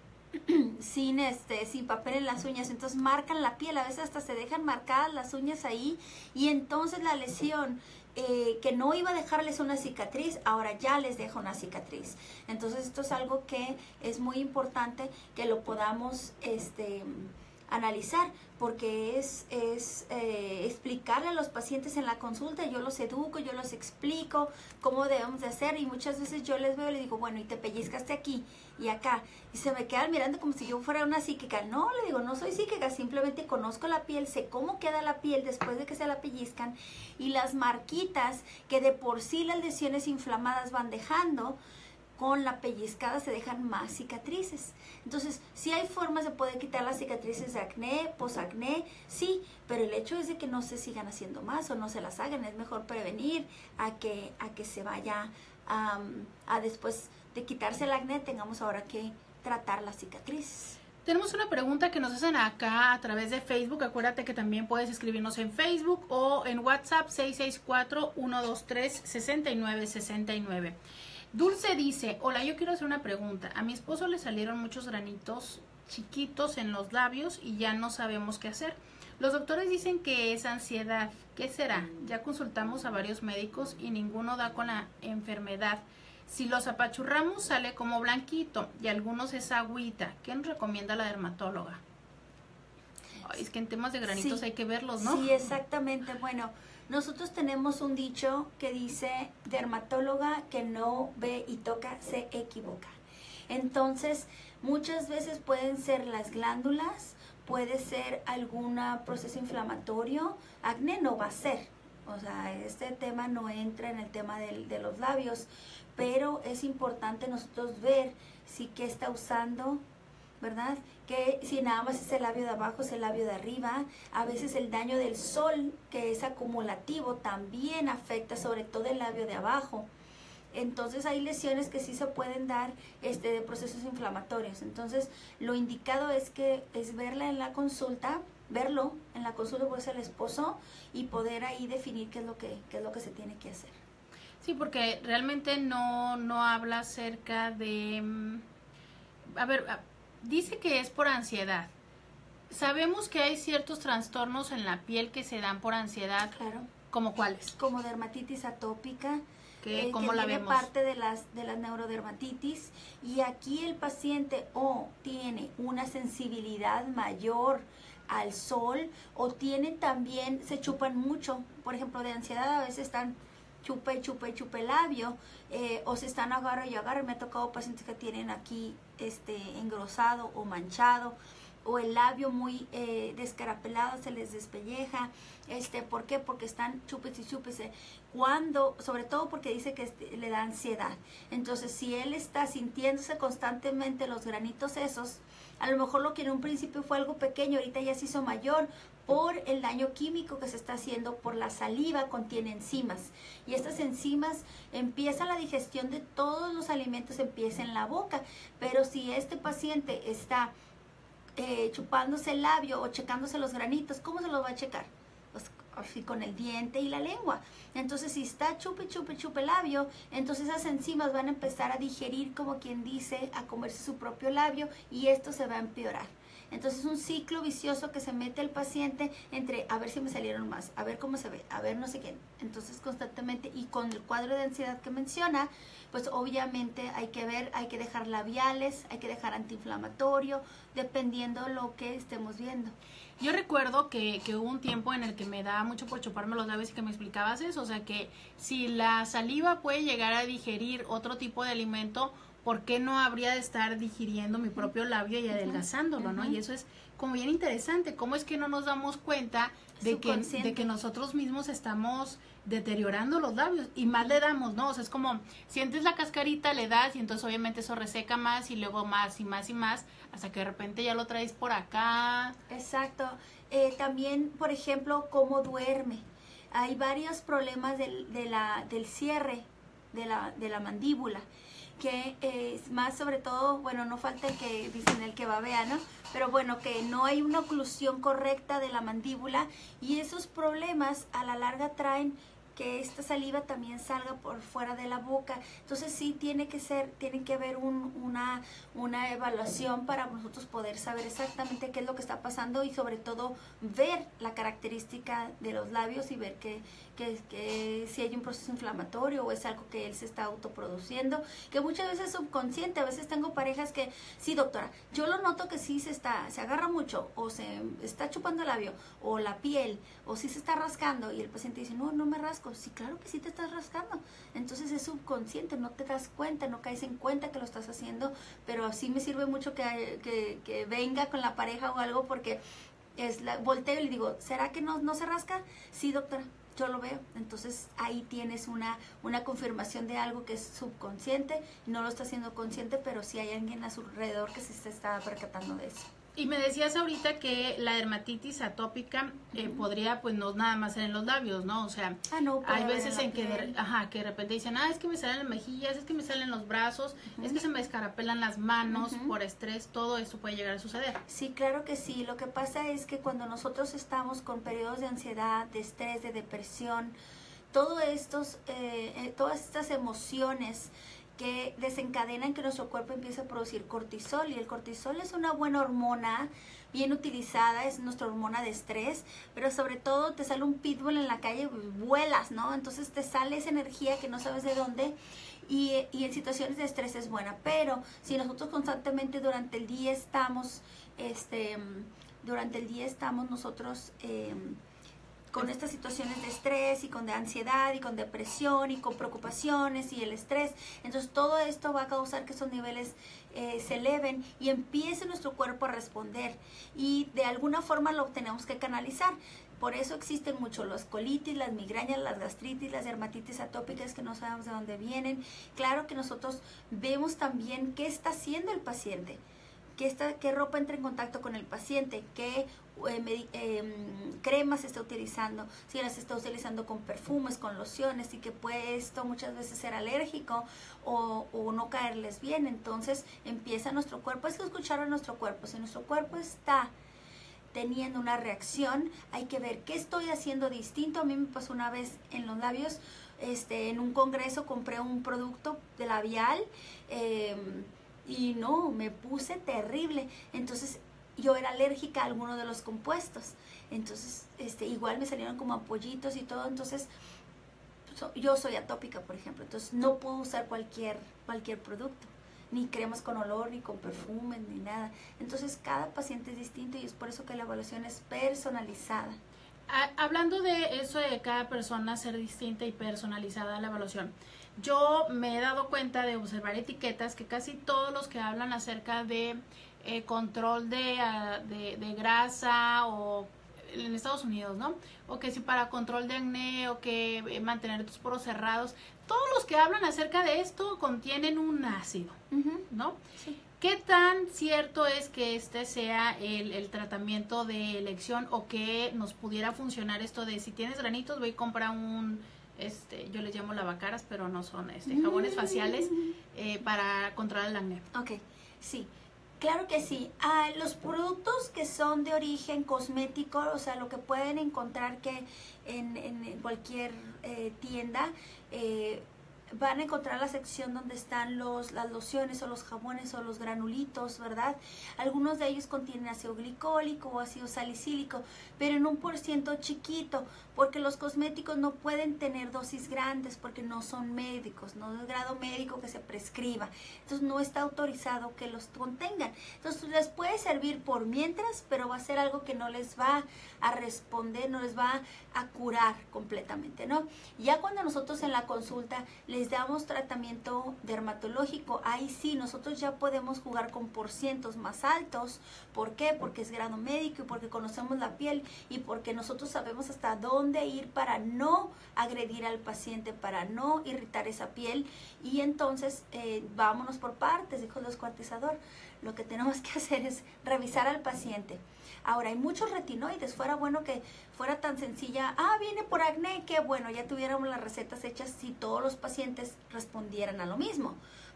sin este sin papel en las uñas. Entonces marcan la piel, a veces hasta se dejan marcadas las uñas ahí, y entonces la lesión eh, que no iba a dejarles una cicatriz, ahora ya les deja una cicatriz. Entonces esto es algo que es muy importante que lo podamos este analizar, porque es, es eh, explicarle a los pacientes en la consulta. Yo los educo, yo los explico cómo debemos de hacer, y muchas veces yo les veo y les digo, bueno, y te pellizcaste aquí y acá, y se me quedan mirando como si yo fuera una psíquica. No, le digo, no soy psíquica, simplemente conozco la piel, sé cómo queda la piel después de que se la pellizcan, y las marquitas que de por sí las lesiones inflamadas van dejando, con la pellizcada se dejan más cicatrices. Entonces, sí hay formas de poder quitar las cicatrices de acné, posacné, sí, pero el hecho es de que no se sigan haciendo más o no se las hagan. Es mejor prevenir a que, a que se vaya um, a después de quitarse el acné, tengamos ahora que tratar las cicatrices. Tenemos una pregunta que nos hacen acá a través de Facebook. Acuérdate que también puedes escribirnos en Facebook o en WhatsApp seis seis cuatro, uno dos tres, seis nueve seis nueve. Dulce dice, hola, yo quiero hacer una pregunta. A mi esposo le salieron muchos granitos chiquitos en los labios y ya no sabemos qué hacer. Los doctores dicen que es ansiedad. ¿Qué será? Ya consultamos a varios médicos y ninguno da con la enfermedad. Si los apachurramos sale como blanquito y algunos es agüita. ¿Qué nos recomienda la dermatóloga? Ay, es que en temas de granitos sí, hay que verlos, ¿no? Sí, exactamente. Bueno, nosotros tenemos un dicho que dice, dermatóloga que no ve y toca se equivoca. Entonces, muchas veces pueden ser las glándulas, puede ser algún proceso inflamatorio. Acné no va a ser, o sea, este tema no entra en el tema de, de los labios, pero es importante nosotros ver si qué está usando, ¿verdad? Que si nada más es el labio de abajo, es el labio de arriba. A veces el daño del sol, que es acumulativo, también afecta sobre todo el labio de abajo. Entonces hay lesiones que sí se pueden dar este, de procesos inflamatorios. Entonces lo indicado es que es verla en la consulta, verlo en la consulta por ser el esposo, y poder ahí definir qué es lo que, qué es lo que se tiene que hacer. Sí, porque realmente no, no habla acerca de... A ver, dice que es por ansiedad. Sabemos que hay ciertos trastornos en la piel que se dan por ansiedad. Claro. ¿Como cuáles? Como dermatitis atópica. ¿Qué? Eh, ¿Cómo que la tiene vemos? parte de las, de las neurodermatitis. Y aquí el paciente o tiene una sensibilidad mayor al sol, o tienen también, se chupan mucho. Por ejemplo, de ansiedad a veces están chupe, chupe, chupe labio, eh, o se están agarro y agarro. Me ha tocado pacientes que tienen aquí este engrosado o manchado, o el labio muy eh, descarapelado, se les despelleja. Este, ¿por qué? Porque están chupes y chupes. Cuando, sobre todo porque dice que este, le da ansiedad. Entonces, si él está sintiéndose constantemente los granitos esos, a lo mejor lo que en un principio fue algo pequeño, ahorita ya se hizo mayor por el daño químico que se está haciendo por la saliva, contiene enzimas. Y estas enzimas empieza la digestión de todos los alimentos, empieza en la boca. Pero si este paciente está eh, chupándose el labio o checándose los granitos, ¿cómo se los va a checar? Pues así con el diente y la lengua. Entonces, si está chupe, chupe, chupe labio, entonces esas enzimas van a empezar a digerir, como quien dice, a comerse su propio labio, y esto se va a empeorar. Entonces, es un ciclo vicioso que se mete el paciente entre a ver si me salieron más, a ver cómo se ve, a ver no sé qué. Entonces, constantemente, y con el cuadro de ansiedad que menciona, pues obviamente hay que ver, hay que dejar labiales, hay que dejar antiinflamatorio, dependiendo lo que estemos viendo. Yo recuerdo que, que hubo un tiempo en el que me daba mucho por chuparme los labios y que me explicabas eso, o sea que si la saliva puede llegar a digerir otro tipo de alimento, ¿por qué no habría de estar digiriendo mi propio labio y adelgazándolo, uh-huh. ¿no? Y eso es como bien interesante, cómo es que no nos damos cuenta de que, de que nosotros mismos estamos deteriorando los labios, y más le damos, ¿no? O sea, es como, sientes la cascarita, le das, y entonces obviamente eso reseca más, y luego más y más y más, hasta que de repente ya lo traes por acá. Exacto. Eh, también, por ejemplo, cómo duerme. Hay varios problemas del, de la, del cierre de la, de la mandíbula, que es eh, más sobre todo, bueno, no falta el que dicen el que babea, ¿no? Pero bueno, que no hay una oclusión correcta de la mandíbula, y esos problemas a la larga traen que esta saliva también salga por fuera de la boca. Entonces sí tiene que ser, tiene que haber un, una, una evaluación para nosotros poder saber exactamente qué es lo que está pasando y sobre todo ver la característica de los labios y ver que, que, que si hay un proceso inflamatorio o es algo que él se está autoproduciendo, que muchas veces es subconsciente. A veces tengo parejas que, sí doctora, yo lo noto que sí se está, se agarra mucho o se está chupando el labio o la piel o sí se está rascando y el paciente dice, no, no me rasco. Sí, claro que sí te estás rascando. Entonces es subconsciente, no te das cuenta, no caes en cuenta que lo estás haciendo, pero sí me sirve mucho que, que, que venga con la pareja o algo porque es la, volteo y le digo, ¿será que no, no se rasca? Sí, doctora, yo lo veo. Entonces ahí tienes una, una confirmación de algo que es subconsciente, no lo está haciendo consciente, pero sí hay alguien a su alrededor que sí se está percatando de eso. Y me decías ahorita que la dermatitis atópica eh, uh-huh. podría pues no nada más ser en los labios, ¿no? O sea, ah, no, hay veces en, en que de, ajá, que de repente dicen, ah, es que me salen las mejillas, es que me salen los brazos, uh-huh. es que se me escarapelan las manos uh-huh. por estrés, todo eso puede llegar a suceder. Sí, claro que sí. Lo que pasa es que cuando nosotros estamos con periodos de ansiedad, de estrés, de depresión, todo estos, eh, eh, todas estas emociones que desencadenan que nuestro cuerpo empiece a producir cortisol, y el cortisol es una buena hormona bien utilizada, es nuestra hormona de estrés, pero sobre todo te sale un pitbull en la calle, pues, vuelas, ¿no? Entonces te sale esa energía que no sabes de dónde y, y en situaciones de estrés es buena, pero si nosotros constantemente durante el día estamos, este, durante el día estamos nosotros... Eh, con estas situaciones de estrés y con de ansiedad y con depresión y con preocupaciones y el estrés, entonces todo esto va a causar que esos niveles eh, se eleven y empiece nuestro cuerpo a responder y de alguna forma lo tenemos que canalizar. Por eso existen mucho los colitis, las migrañas, las gastritis, las dermatitis atópicas que no sabemos de dónde vienen. Claro que nosotros vemos también qué está haciendo el paciente, qué, está, qué ropa entra en contacto con el paciente, qué Eh, eh, cremas se está utilizando, si las está utilizando con perfumes, con lociones, y que puede esto muchas veces ser alérgico o, o no caerles bien. Entonces empieza nuestro cuerpo, es que escuchar a nuestro cuerpo. Si nuestro cuerpo está teniendo una reacción, hay que ver qué estoy haciendo distinto. A mí me pasó una vez en los labios, este, en un congreso compré un producto de labial eh, y no, me puse terrible. Entonces yo era alérgica a alguno de los compuestos, entonces este igual me salieron como ampollitos y todo. Entonces so, yo soy atópica, por ejemplo, entonces no puedo usar cualquier cualquier producto, ni cremas con olor, ni con perfumes, ni nada. Entonces cada paciente es distinto y es por eso que la evaluación es personalizada. Hablando de eso de cada persona ser distinta y personalizada la evaluación, yo me he dado cuenta de observar etiquetas que casi todos los que hablan acerca de eh, control de, uh, de, de grasa o en Estados Unidos, ¿no? O que si para control de acné o que eh, mantener tus poros cerrados, todos los que hablan acerca de esto contienen un ácido, uh-huh. ¿no? Sí. ¿Qué tan cierto es que este sea el, el tratamiento de elección o que nos pudiera funcionar esto de si tienes granitos, voy a comprar un, este, yo les llamo lavacaras, pero no son este, jabones faciales eh, para controlar el acné? Ok, sí. Claro que sí. Ah, los productos que son de origen cosmético, o sea, lo que pueden encontrar que en, en cualquier eh, tienda, eh, van a encontrar la sección donde están los, las lociones o los jabones o los granulitos, ¿verdad? Algunos de ellos contienen ácido glicólico o ácido salicílico, pero en un por ciento chiquito, porque los cosméticos no pueden tener dosis grandes porque no son médicos, no es grado médico que se prescriba. Entonces no está autorizado que los contengan. Entonces les puede servir por mientras, pero va a ser algo que no les va a responder, no les va a curar completamente, ¿no? Ya cuando nosotros en la consulta les damos tratamiento dermatológico, ahí sí nosotros ya podemos jugar con porcientos más altos. ¿Por qué? Porque es grado médico y porque conocemos la piel y porque nosotros sabemos hasta dónde ir para no agredir al paciente, para no irritar esa piel. Y entonces eh, vámonos por partes, dijo el descuartizador. Lo que tenemos que hacer es revisar al paciente. Ahora, hay muchos retinoides, fuera bueno que fuera tan sencilla, ah, viene por acné, qué bueno, ya tuviéramos las recetas hechas si todos los pacientes respondieran a lo mismo.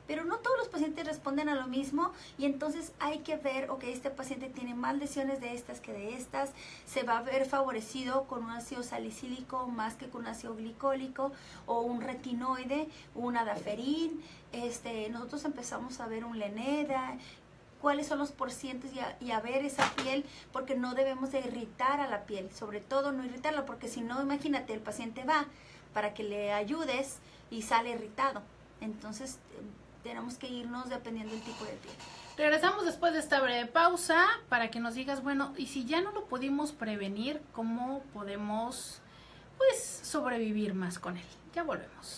pero no todos los pacientes responden a lo mismo y entonces hay que ver, ok, este paciente tiene más lesiones de estas que de estas, se va a ver favorecido con un ácido salicílico más que con un ácido glicólico o un retinoide, un adaferín, este, nosotros empezamos a ver un leneda, cuáles son los porcientos y a, y a ver esa piel, porque no debemos de irritar a la piel, sobre todo no irritarla, porque si no, imagínate, el paciente va para que le ayudes y sale irritado. Entonces, tenemos que irnos dependiendo del tipo de piel. Regresamos después de esta breve pausa para que nos digas, bueno, y si ya no lo pudimos prevenir, ¿cómo podemos, pues, sobrevivir más con él? Ya volvemos.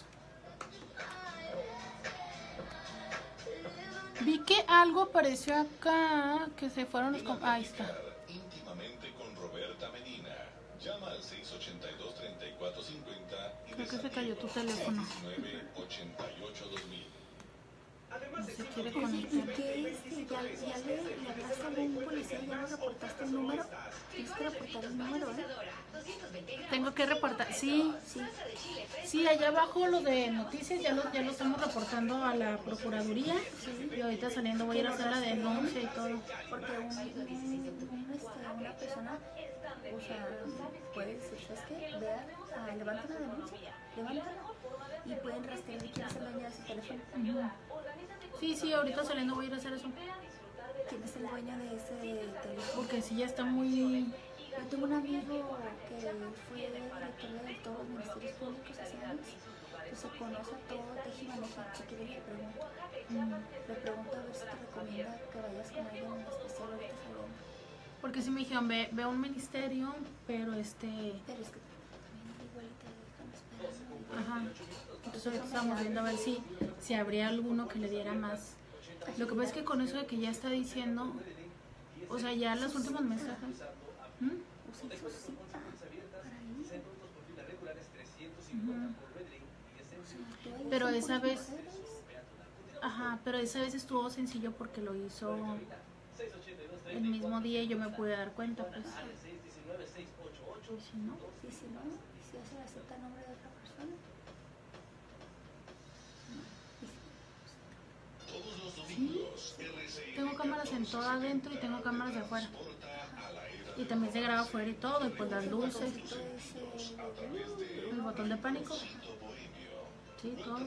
Vi que algo apareció acá, que se fueron los... Com Ahí está. Íntimamente con Roberta Medina. Llama al seis ochenta y dos, treinta y cuatro cincuenta y creo que se cayó tu teléfono. diecinueve ochenta y ocho dos mil. No se quiere conectar. ¿Qué es? ¿Ya, ya le, le hablaste a algún policía? ¿Ya no reportaste el número? Tienes que reportar el número, ¿eh? Tengo que reportar, sí, Sí. sí, allá abajo lo de noticias ya lo, ya lo estamos reportando a la Procuraduría y ahorita saliendo voy a ir a hacer la denuncia y todo. Porque un, un, un, este, una persona, o sea, puede decir, ¿sabes qué? Vea, ah, levanta una denuncia, levántala y pueden rastrear quién es el dueño de su teléfono. Uh-huh. Sí, sí, ahorita saliendo voy a ir a hacer eso. ¿Quién es el dueño de ese teléfono? Porque si ya está muy... Yo tengo un amigo que fue director de todos los ministerios públicos hace años, que se conoce a todo tejimaneja. Si quieres le pregunto, mm, le pregunto a ver si te recomienda que vayas con alguien en especial ahorita saliendo. Porque si me dijeron, ve, ve a un ministerio, pero este... Pero es que también igual te dejan esperando. Ajá. Entonces ahorita estamos viendo a ver si, si habría alguno que le diera más. Lo que pasa es que con eso de que ya está diciendo, o sea, ya los últimos mensajes... ¿Mm? Usa su cita para ir. Uh-huh. Pero esa vez, ajá, pero esa vez estuvo sencillo porque lo hizo el mismo día y yo me pude dar cuenta, pues. ¿Y si no? ¿Y si no? ¿Si hace la cita a nombre de otra persona? Sí, tengo cámaras en todo adentro y tengo cámaras de afuera. Y también se graba afuera y todo, y pues las luces, el botón de pánico, sí, todo.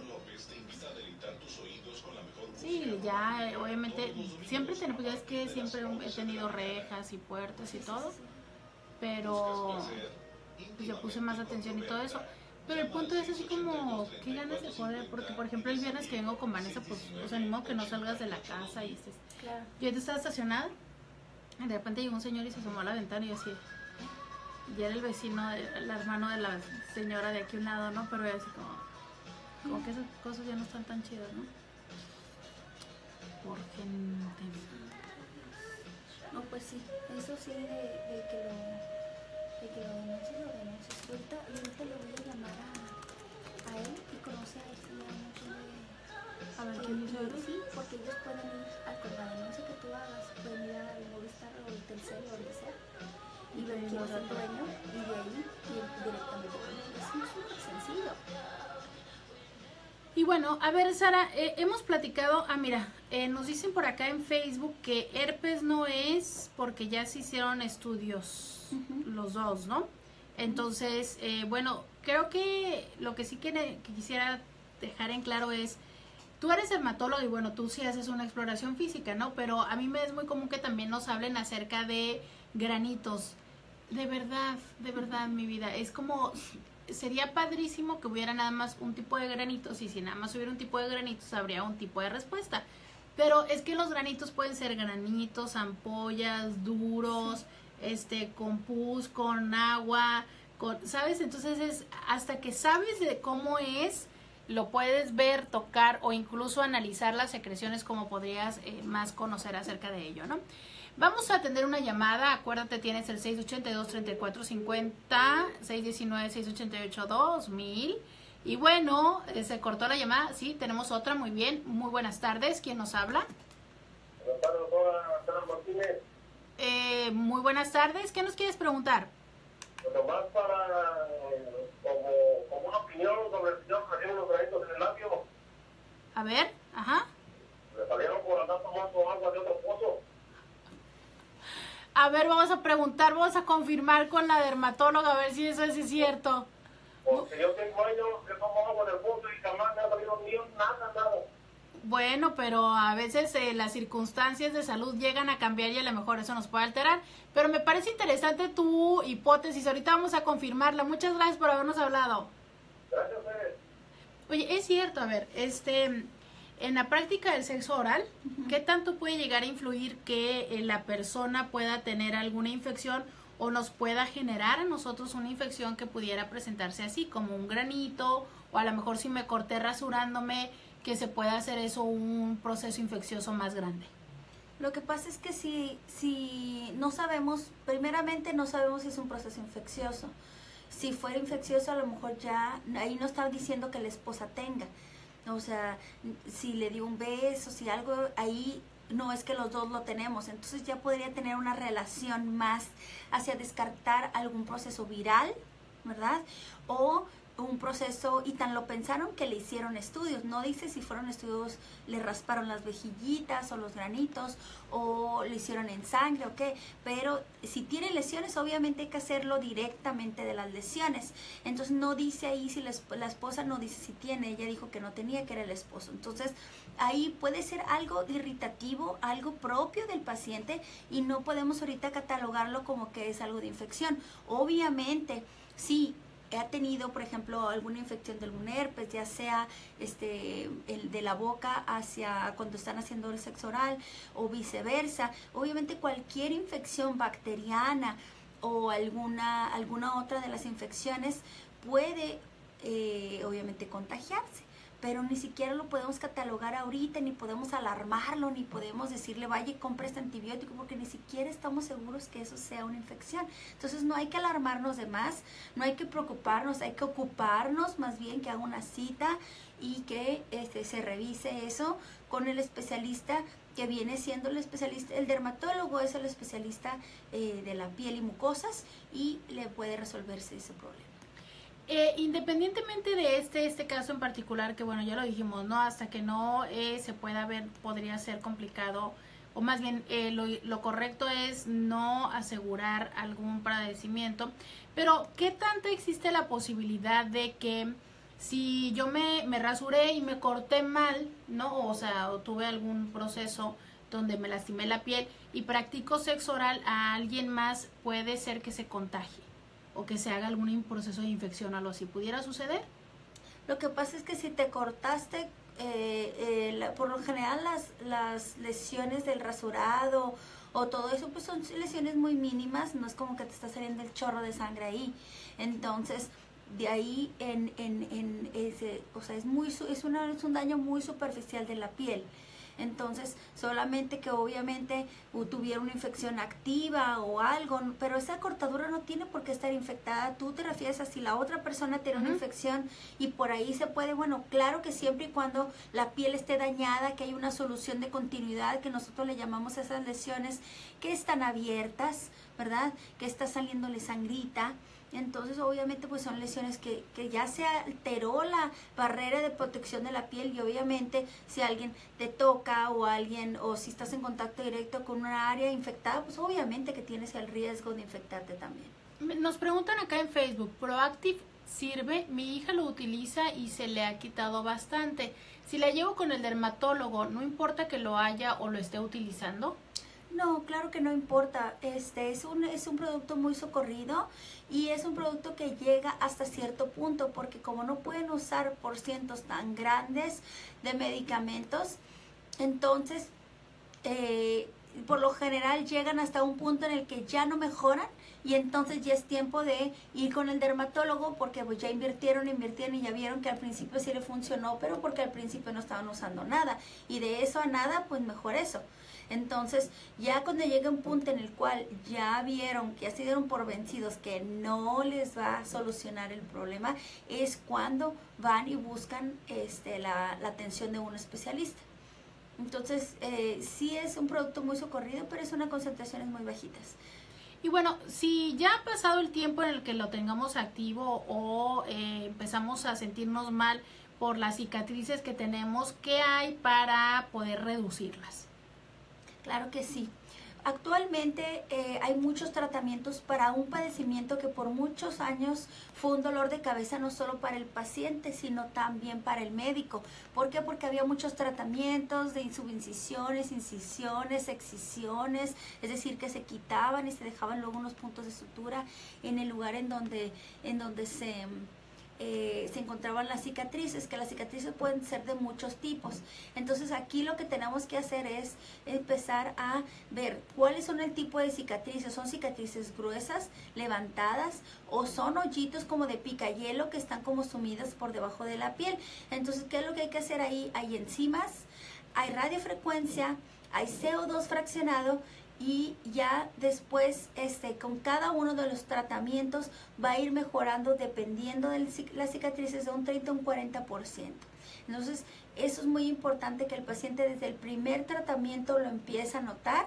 Sí, ya, obviamente, siempre tenemos, ya es que siempre he tenido rejas y puertas y todo, pero pues yo puse más atención y todo eso. Pero el punto es así como, qué ganas de poder, porque por ejemplo el viernes que vengo con Vanessa, pues, o sea, ni modo que no salgas de la casa y estés. Claro. Yo estaba estacionada. De repente llegó un señor y se asomó a la ventana y yo así, ya era el vecino, el hermano de la señora de aquí a un lado, ¿no? Pero yo así como, como que esas cosas ya no están tan chidas, ¿no? Por gente. No, pues sí, eso sí de, de que lo, de que lo denuncies, lo denuncies. Ahorita, ahorita le voy a llamar a, a él y conoce a él si hay mucho de... A ver, ¿quién hizo eso? Sí, porque ellos pueden ir a con la denuncia que tú hagas, pueden ir al Movistar o al Telcel o donde sea y ver quién es el dueño y de ahí ir directamente con él. Es súper sencillo. Y bueno, a ver, Sara, eh, hemos platicado, ah, mira, eh, nos dicen por acá en Facebook que herpes no es porque ya se hicieron estudios, uh-huh, los dos, ¿no? Entonces, eh, bueno, creo que lo que sí que, que quisiera dejar en claro es, tú eres dermatólogo y bueno, tú sí haces una exploración física, ¿no? Pero a mí me es muy común que también nos hablen acerca de granitos. De verdad, de verdad, mi vida, es como... Sería padrísimo que hubiera nada más un tipo de granitos y si nada más hubiera un tipo de granitos habría un tipo de respuesta. Pero es que los granitos pueden ser granitos, ampollas, duros, este, con pus, con agua, con, ¿sabes? Entonces es hasta que sabes de cómo es, lo puedes ver, tocar o incluso analizar las secreciones como podrías eh, más conocer acerca de ello, ¿no? Vamos a atender una llamada, acuérdate, tienes el seis ochenta y dos, treinta y cuatro cincuenta, seis diecinueve, seis ochenta y ocho, dos mil. Y bueno, eh, se cortó la llamada, sí, tenemos otra, muy bien, muy buenas tardes, ¿quién nos habla? Buenas tardes, doctora Sara Martínez. Eh, muy buenas tardes, ¿qué nos quieres preguntar? Pues nomás para, como, como una opinión sobre el señor que tiene unos granitos en el labio. A ver, ajá. tomando agua de otro pozo. A ver, vamos a preguntar, vamos a confirmar con la dermatóloga a ver si eso es cierto. Porque yo tengo años que tomo agua del pozo y jamás me ha salido ni un nada, nada. Bueno, pero a veces eh, las circunstancias de salud llegan a cambiar y a lo mejor eso nos puede alterar. Pero me parece interesante tu hipótesis. Ahorita vamos a confirmarla. Muchas gracias por habernos hablado. Gracias a ustedes. Oye, es cierto, a ver, este, en la práctica del sexo oral, uh-huh. ¿qué tanto puede llegar a influir que eh, la persona pueda tener alguna infección o nos pueda generar a nosotros una infección que pudiera presentarse así, como un granito, o a lo mejor si me corté rasurándome, que se pueda hacer eso un proceso infeccioso más grande? Lo que pasa es que si, si no sabemos, primeramente no sabemos si es un proceso infeccioso. Si fuera infeccioso, a lo mejor ya, ahí no está diciendo que la esposa tenga. O sea, si le dio un beso, si algo, ahí no es que los dos lo tenemos. Entonces ya podría tener una relación más hacia descartar algún proceso viral, ¿verdad? O un proceso, y tan lo pensaron que le hicieron estudios. No dice si fueron estudios, le rasparon las vejillitas o los granitos, o le hicieron en sangre o qué, pero si tiene lesiones, obviamente hay que hacerlo directamente de las lesiones. Entonces no dice ahí si la, la esposa no dice si tiene, ella dijo que no tenía, que era el esposo. Entonces ahí puede ser algo irritativo, algo propio del paciente, y no podemos ahorita catalogarlo como que es algo de infección. Obviamente, sí, ha tenido, por ejemplo, alguna infección de algún herpes, ya sea este el de la boca hacia cuando están haciendo el sexo oral o viceversa. Obviamente cualquier infección bacteriana o alguna, alguna otra de las infecciones puede eh, obviamente contagiarse, pero ni siquiera lo podemos catalogar ahorita, ni podemos alarmarlo, ni podemos decirle vaya y compre este antibiótico, porque ni siquiera estamos seguros que eso sea una infección. Entonces no hay que alarmarnos de más, no hay que preocuparnos, hay que ocuparnos más bien, que haga una cita y que este, se revise eso con el especialista, que viene siendo el especialista, el dermatólogo es el especialista eh, de la piel y mucosas, y le puede resolverse ese problema. Eh, independientemente de este este caso en particular, que bueno, ya lo dijimos, ¿no? Hasta que no eh, se pueda ver, podría ser complicado, o más bien eh, lo, lo correcto es no asegurar algún padecimiento. Pero, ¿qué tanto existe la posibilidad de que si yo me, me rasuré y me corté mal, ¿no? O sea, o tuve algún proceso donde me lastimé la piel y practico sexo oral a alguien más, puede ser que se contagie o que se haga algún proceso de infección o algo así? ¿Pudiera suceder? Lo que pasa es que si te cortaste, eh, eh, la, por lo general las, las lesiones del rasurado o todo eso, pues son lesiones muy mínimas, no es como que te está saliendo el chorro de sangre ahí. Entonces, de ahí en, en, en ese, o sea, es, muy, es, una, es un daño muy superficial de la piel. Entonces, solamente que obviamente tuviera una infección activa o algo, pero esa cortadura no tiene por qué estar infectada. Tú te refieres a si la otra persona tiene uh-huh. una infección y por ahí se puede, bueno, claro que siempre y cuando la piel esté dañada, que hay una solución de continuidad, que nosotros le llamamos a esas lesiones que están abiertas, ¿verdad? Que está saliéndole sangrita. Entonces obviamente pues son lesiones que, que ya se alteró la barrera de protección de la piel, y obviamente si alguien te toca o alguien, o si estás en contacto directo con una área infectada, pues obviamente que tienes el riesgo de infectarte también. Nos preguntan acá en Facebook, Proactive sirve, mi hija lo utiliza y se le ha quitado bastante. Si la llevo con el dermatólogo, ¿no importa que lo haya o lo esté utilizando? No, claro que no importa. Este es un es un producto muy socorrido, y es un producto que llega hasta cierto punto, porque como no pueden usar por cientos tan grandes de medicamentos, entonces eh, por lo general llegan hasta un punto en el que ya no mejoran, y entonces ya es tiempo de ir con el dermatólogo, porque pues ya invirtieron, invirtieron y ya vieron que al principio sí le funcionó, pero porque al principio no estaban usando nada, y de eso a nada, pues mejor eso. Entonces, ya cuando llega un punto en el cual ya vieron que ya se dieron por vencidos, que no les va a solucionar el problema, es cuando van y buscan este, la, la atención de un especialista. Entonces, eh, sí es un producto muy socorrido, pero es una concentraciones muy bajitas. Y bueno, si ya ha pasado el tiempo en el que lo tengamos activo o eh, empezamos a sentirnos mal por las cicatrices que tenemos, ¿qué hay para poder reducirlas? Claro que sí. Actualmente eh, hay muchos tratamientos para un padecimiento que por muchos años fue un dolor de cabeza no solo para el paciente, sino también para el médico. ¿Por qué? Porque había muchos tratamientos de subincisiones, incisiones, excisiones, es decir, que se quitaban y se dejaban luego unos puntos de sutura en el lugar en donde, en donde se... Eh, se encontraban las cicatrices, que las cicatrices pueden ser de muchos tipos. Entonces aquí lo que tenemos que hacer es empezar a ver cuáles son el tipo de cicatrices. ¿Son cicatrices gruesas, levantadas, o son hoyitos como de picayelo que están como sumidas por debajo de la piel? Entonces, ¿qué es lo que hay que hacer ahí? Hay enzimas, hay radiofrecuencia, hay C O dos fraccionado, y ya después este, con cada uno de los tratamientos va a ir mejorando dependiendo de las cicatrices de un treinta a un cuarenta por ciento. Entonces eso es muy importante, que el paciente desde el primer tratamiento lo empiece a notar,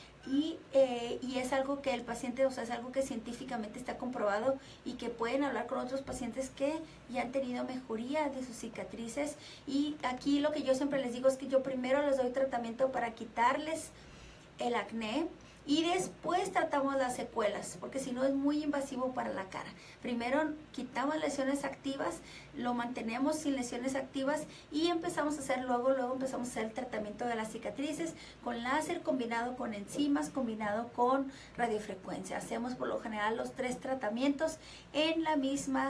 y, eh, y es algo que el paciente, o sea, es algo que científicamente está comprobado y que pueden hablar con otros pacientes que ya han tenido mejoría de sus cicatrices. Y aquí lo que yo siempre les digo es que yo primero les doy tratamiento para quitarles el acné y después tratamos las secuelas, porque si no es muy invasivo para la cara. Primero quitamos lesiones activas, lo mantenemos sin lesiones activas y empezamos a hacer luego, luego empezamos a hacer el tratamiento de las cicatrices con láser combinado con enzimas, combinado con radiofrecuencia. Hacemos por lo general los tres tratamientos en la misma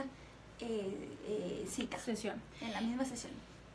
eh, eh, cita. Sesión. En la misma sesión.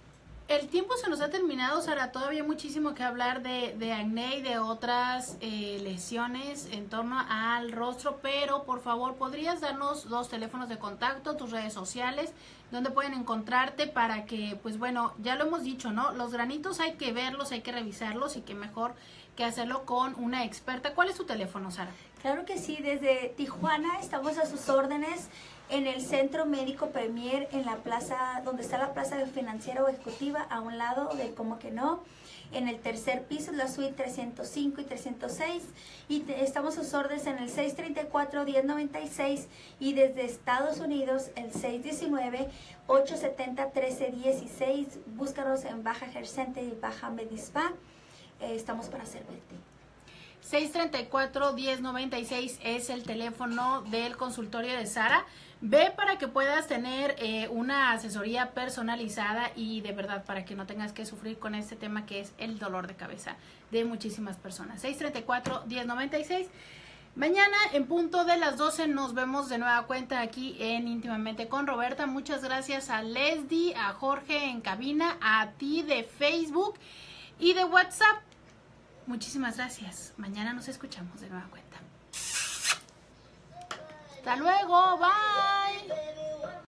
El tiempo se nos ha terminado, Sara. Todavía hay muchísimo que hablar de, de acné y de otras eh, lesiones en torno al rostro, pero por favor, ¿podrías darnos dos teléfonos de contacto, tus redes sociales, donde pueden encontrarte para que, pues bueno, ya lo hemos dicho, ¿no? Los granitos hay que verlos, hay que revisarlos, y que mejor que hacerlo con una experta. ¿Cuál es tu teléfono, Sara? Claro que sí, desde Tijuana estamos a sus órdenes en el Centro Médico Premier, en la plaza, donde está la plaza financiera o ejecutiva, a un lado de Como que No. En el tercer piso es la suite trescientos cinco y trescientos seis, y te, estamos a sus órdenes en el seis treinta y cuatro, diez noventa y seis, y desde Estados Unidos el seis diecinueve, ocho setenta, trece dieciséis. Búscanos en Baja Hair Center y Baja Medispa. Eh, estamos para servirte. seis treinta y cuatro, diez noventa y seis es el teléfono del consultorio de Sara. Ve para que puedas tener eh, una asesoría personalizada y de verdad para que no tengas que sufrir con este tema que es el dolor de cabeza de muchísimas personas. seis treinta y cuatro, diez noventa y seis. Mañana en punto de las doce nos vemos de nueva cuenta aquí en Íntimamente con Roberta. Muchas gracias a Leslie, a Jorge en cabina, a ti de Facebook y de WhatsApp. Muchísimas gracias. Mañana nos escuchamos de nueva cuenta. Hasta luego. Bye.